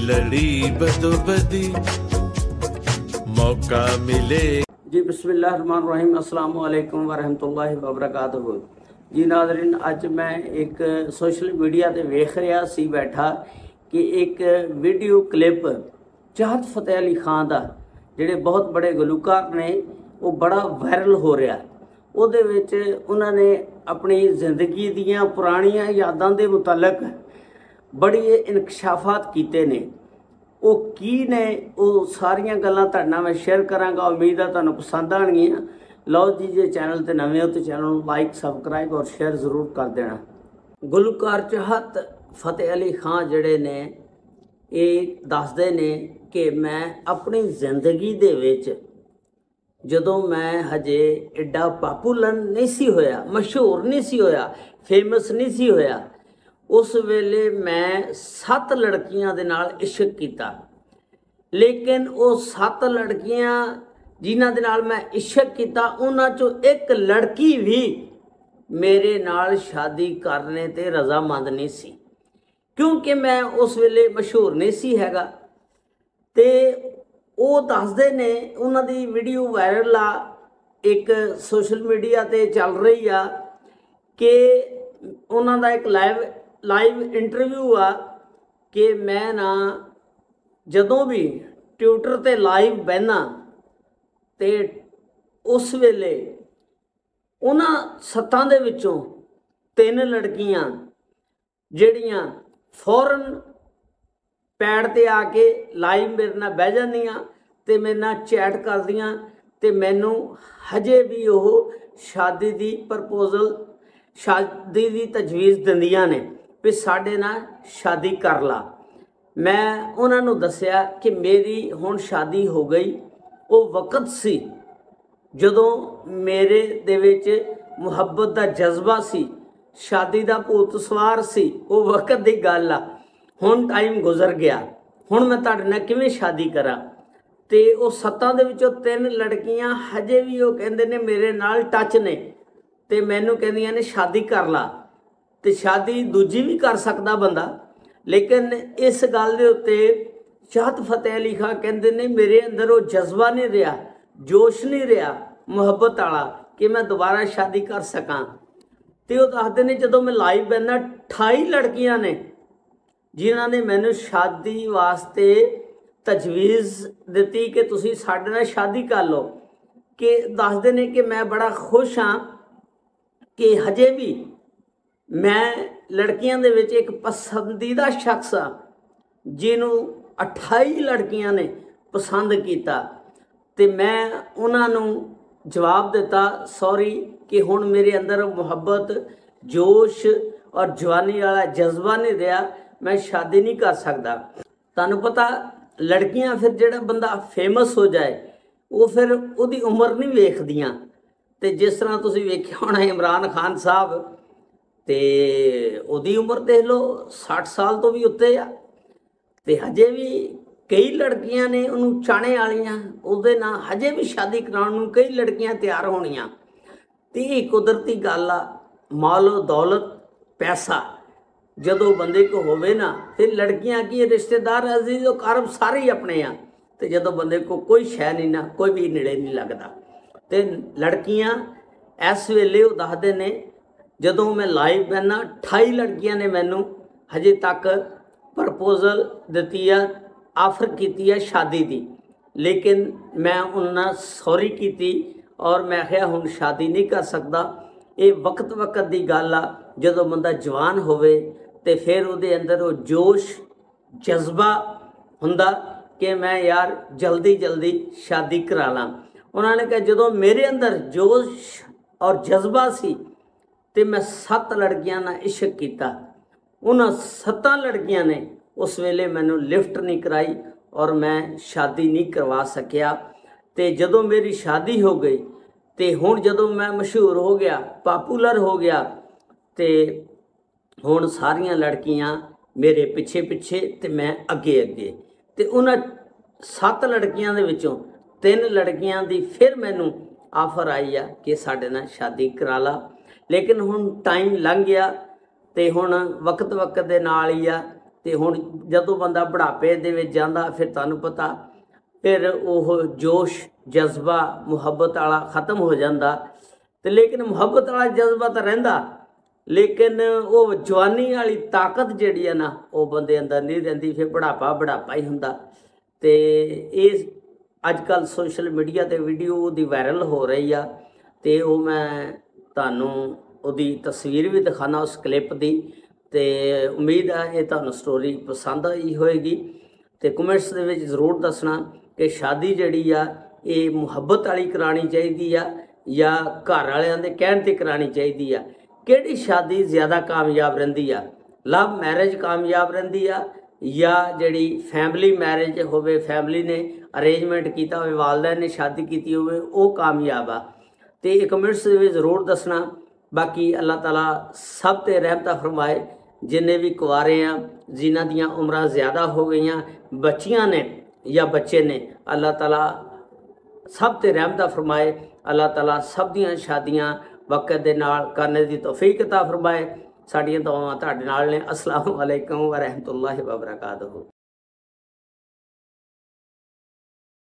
लड़ी बदोबदी मौका मिले। जी बिस्मिल्लाहिर्रहमानिर्रहीम, अस्सलाम वालेकुम वरहमतुल्लाहि वबरकातुहू। जी नाज़रीन, अज मैं एक सोशल मीडिया ते वेख रहा सी बैठा कि एक वीडियो क्लिप चाहत फतेह अली खान का जिहड़े बहुत बड़े गुलूकार ने वो बड़ा वायरल हो रहा। उहदे विच उन्होंने अपनी जिंदगी दियां पुरानियां यादां दे मुतलक बड़ी इनकशाफात कीते ने। वो की ने वो सारियां गल्लां तुहाडे नाल मैं शेयर करांगा। उम्मीद है तुहानूं पसंद आउणगीआं। लो जी, जे चैनल ते नवे हो तो चैनल नूं लाइक सबसक्राइब और शेयर जरूर कर देना। गुलूकार चाहत फतेह अली खान जिहड़े ने ये दसदे ने कि मैं अपनी जिंदगी दे विच जदों मैं हजे एडा पॉपूलर नहीं सी होया, मशहूर नहीं सी होया, फेमस नहीं सी होया, उस वेले मैं 7 लड़कियां दे नाल इश्क कीता। लेकिन वो 7 लड़कियां जिन्हां दे नाल मैं इश्क कीता, उन्हां चों एक लड़की भी मेरे नाल शादी करने ते रजामंद नहीं सी, क्योंकि मैं उस वेले मशहूर नहीं सी हैगा। ते वो दसदे ने, उन्हां दी वीडियो वायरल आ, एक सोशल मीडिया ते चल रही आ कि उन्हां दा एक लाइव इंटरव्यू आ कि मैं ना जदों भी ट्विटर ते लाइव बहना ते उस वेले उन्हां 7 दे विचों 3 लड़कियां जिहड़ियां फौरन पैड ते आके लाइव मेरे नाल बह जांदियां ते मेरे नाल चैट करदियां ते मैनू हजे भी वो शादी दी प्रपोजल, शादी दी तजवीज़ दिंदियां ने भी साडे नाल शादी कर ला। मैं उन्होंने दसिया कि मेरी हुण शादी हो गई। वो वक्त सी जदों मेरे दे विच मुहब्बत दा जज्बा सी, शादी दा भूत सवार सी, वो वक्त दी गल आ। हुण टाइम गुजर गया, हुण मैं तुहाडे नाल किवें शादी करा। ते वो 7 दे विचों 3 लड़कियां हजे भी वो कहंदे ने मेरे नाल टच ने ते मैनू कहंदियां ने शादी कर ला। ते शादी दूजी भी कर सकदा बंदा, लेकिन इस गल दे उत्ते चाहत फतेह अली खान कहंदे ने मेरे अंदर वो जज्बा नहीं रहा, जोश नहीं रहा मुहब्बत वाला कि मैं दोबारा शादी कर सकां। ते वो दसदे ने जदों मैं लाइव बहना 28 लड़कियां ने जिन्हां ने मैनू शादी वास्ते तजवीज़ दिती कि तुसीं साडे नाल शादी कर लो। कि दसदे ने कि मैं बड़ा खुश हाँ कि हजे भी मैं लड़कियां दे विच एक पसंदीदा शख्स आ जिन्हों 28 लड़कियां ने पसंद किया। ते मैं उन्होंने जवाब दिता सॉरी कि हुण मेरे अंदर मुहब्बत, जोश और जवानी वाला जज्बा नहीं रहा, मैं शादी नहीं कर सकता। तुहानूं पता लड़कियां फिर जिहड़ा बंदा फेमस हो जाए वो फिर उहदी उम्र नहीं वेखदियां। ते जिस तरह तुसीं वेखिया होना इमरान खान साहब ते उहदी उम्र देख लो 60 साल तो भी उत्ते आ, ते हजे भी कई लड़कियां ने उन्होंने चाहने वालियां, उहदे नाल हजे भी शादी कराउण नूं कई लड़कियां तैयार होणियां। ते ये कुदरती गल आ, मालो दौलत पैसा जदों बंदे को होवे ना, फिर लड़कियां की रिश्तेदार अजीज़ कारब सारे ही अपने आ। ते जदों बंदे को कोई शै नहीं ना, कोई भी नेड़े नहीं लगता। ते लड़कियां इस वेले वो दसदे ने जदों मैं लाइव बहना 28 लड़कियां ने मैनू हजे तक प्रपोजल दिती है, आफर की है शादी दी। लेकिन मैं उन्हां सॉरी की और मैं आखिया हुण शादी नहीं कर सकता। ये वक्त की गल आ, जदों बंदा जवान होवे ते फिर उहदे अंदर वो जोश जज्बा हुंदा कि मैं यार जल्दी जल्दी शादी करा ला। उन्होंने कहा जदों मेरे अंदर जोश और जज्बा सी ते मैं 7 लड़कियां नाल इश्क कीता। उन्हां 7 लड़कियां ने उस वेले मैनू लिफ्ट नहीं कराई और मैं शादी नहीं करवा सकिया। ते जदों मेरी शादी हो गई ते हुण जदों मैं मशहूर हो गया, पॉपूलर हो गया, ते हुण सारियां लड़कियां मेरे पिछे पिछे ते मैं अगे अगे। ते उन्हां 7 लड़कियां दे विचों 3 लड़कियां दी फिर मैनू आफर आई आ कि साडे नाल शादी करा ला। लेकिन हुण टाइम लंघ गया ते हुण वक्त दे नाल ही आ ਤੇ ਹੁਣ ਜਦੋਂ ਬੰਦਾ ਬੁਢਾਪੇ ਦੇ ਵਿੱਚ ਜਾਂਦਾ ਫਿਰ ਤੁਹਾਨੂੰ ਪਤਾ ਫਿਰ ਉਹ ਜੋਸ਼ ਜਜ਼ਬਾ ਮੁਹੱਬਤ ਵਾਲਾ ਖਤਮ ਹੋ ਜਾਂਦਾ ਤੇ ਲੇਕਿਨ ਮੁਹੱਬਤ ਵਾਲਾ ਜਜ਼ਬਾ ਤਾਂ ਰਹਿੰਦਾ ਲੇਕਿਨ ਉਹ ਜਵਾਨੀ ਵਾਲੀ ਤਾਕਤ ਜਿਹੜੀ ਹੈ ਨਾ ਉਹ ਬੰਦੇ ਅੰਦਰ ਨਹੀਂ ਰਹਿੰਦੀ ਫਿਰ ਬੁਢਾਪਾ ਹੀ ਹੁੰਦਾ। ਤੇ ਇਹ ਅੱਜ ਕੱਲ੍ਹ ਸੋਸ਼ਲ ਮੀਡੀਆ ਤੇ ਵੀਡੀਓ ਉਹਦੀ ਵਾਇਰਲ ਹੋ ਰਹੀ ਆ ਤੇ ਉਹ ਮੈਂ ਤੁਹਾਨੂੰ ਉਹਦੀ ਤਸਵੀਰ ਵੀ ਦਿਖਾਣਾ ਉਸ ਕਲਿੱਪ ਦੀ ਤੇ ਉਮੀਦ ਹੈ ਇਹ ਤੁਹਾਨੂੰ ਸਟੋਰੀ ਪਸੰਦ ਆਈ ਹੋਏਗੀ ਤੇ ਕਮੈਂਟਸ ਦੇ ਵਿੱਚ ਜ਼ਰੂਰ ਦੱਸਣਾ ਕਿ ਸ਼ਾਦੀ ਜਿਹੜੀ ਆ ਇਹ ਮੁਹੱਬਤ ਵਾਲੀ ਕਰਾਣੀ ਚਾਹੀਦੀ ਆ ਜਾਂ ਘਰ ਵਾਲਿਆਂ ਦੇ ਕਹਿਣ ਤੇ ਕਰਾਣੀ ਚਾਹੀਦੀ ਆ। ਕਿਹੜੀ ਸ਼ਾਦੀ ਜ਼ਿਆਦਾ ਕਾਮਯਾਬ ਰਹਿੰਦੀ ਆ? ਲਵ ਮੈਰਿਜ ਕਾਮਯਾਬ ਰਹਿੰਦੀ ਆ ਜਾਂ ਜਿਹੜੀ ਫੈਮਿਲੀ ਮੈਰਿਜ ਹੋਵੇ ਫੈਮਿਲੀ ਨੇ ਅਰੇਂਜਮੈਂਟ ਕੀਤਾ ਹੋਵੇ ਵਾਲਿदैन ਨੇ ਸ਼ਾਦੀ ਕੀਤੀ ਹੋਵੇ ਉਹ ਕਾਮਯਾਬ ਆ? ਤੇ ਇਹ ਕਮੈਂਟਸ ਦੇ ਵਿੱਚ ਜ਼ਰੂਰ ਦੱਸਣਾ। ਬਾਕੀ ਅੱਲਾਹ ਤਾਲਾ ਸਭ ਤੇ ਰਹਿਮਤਾਂ ਫਰਮਾਏ जिन्हें भी कुआरे हैं जिन्हां दियां उम्रां ज़्यादा हो गई बच्चियां ने या बच्चे ने अल्लाह ताला सब ते रहमत फरमाए। अल्लाह ताला सब दियां शादियां वक्त दे नाल करने दी तौफीक अता फरमाए। साडियां दुआवां तुहाडे नाल ने। अस्सलामु अलैकुम व रहमतुल्लाहि व बरकातहू।